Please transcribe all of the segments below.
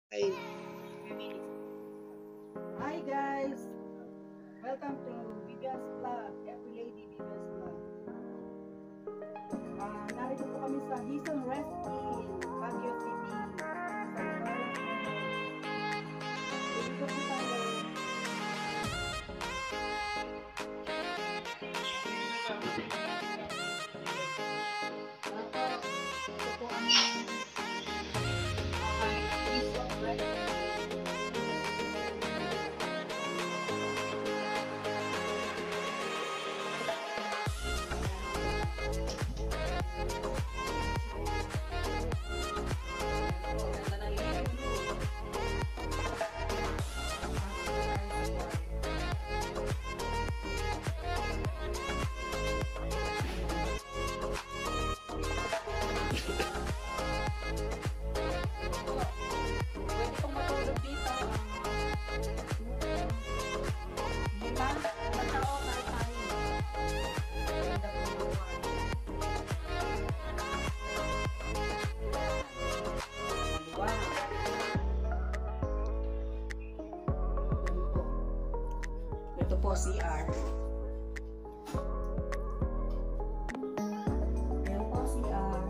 Ay, Hi guys! Welcome to Vivian's Vlog, Every Lady Vivian's Vlog. Narito po kami sa Hizon Rest in Baguio City. Dito po tayo. Ito po ang Hizon Rest in. Ito po CR. Ayan po CR.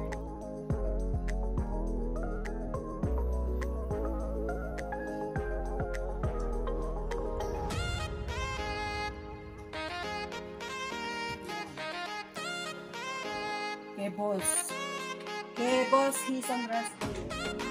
Kay boss, Hizon Rest in.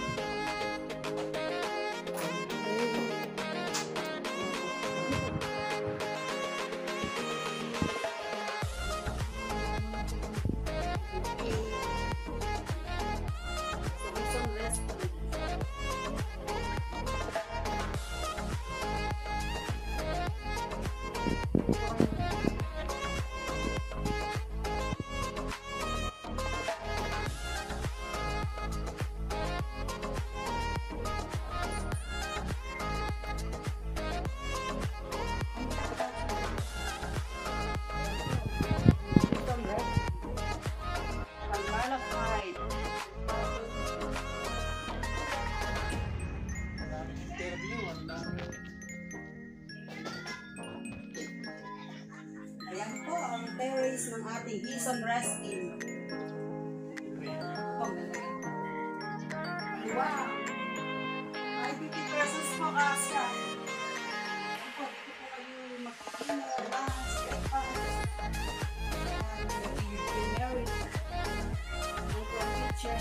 Ayan po ang terrace ng ating Hizon Rest in. Wow! Ay, 50 pesos po kasya. Dito po kayo mag-dinner, lunch, breakfast. Married. Ang kitchen.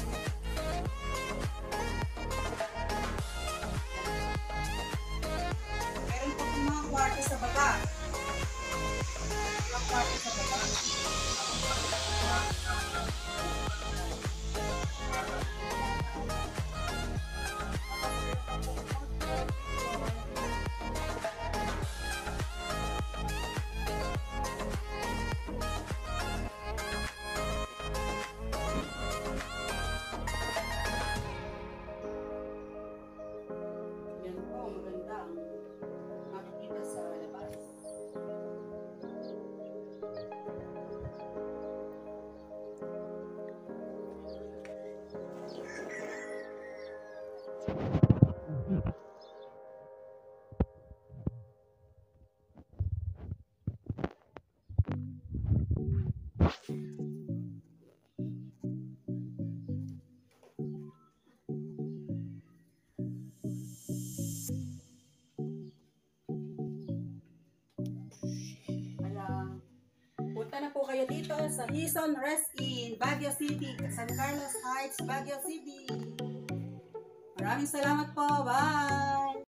Meron po yung mga kwarto sa baba. Mga kwarto sa baba. Yan po, maganda ang makikita sa labas. Punta na po kayo dito sa Hizon Rest in Baguio City, San Carlos Heights, Baguio City. Maraming salamat po. Bye!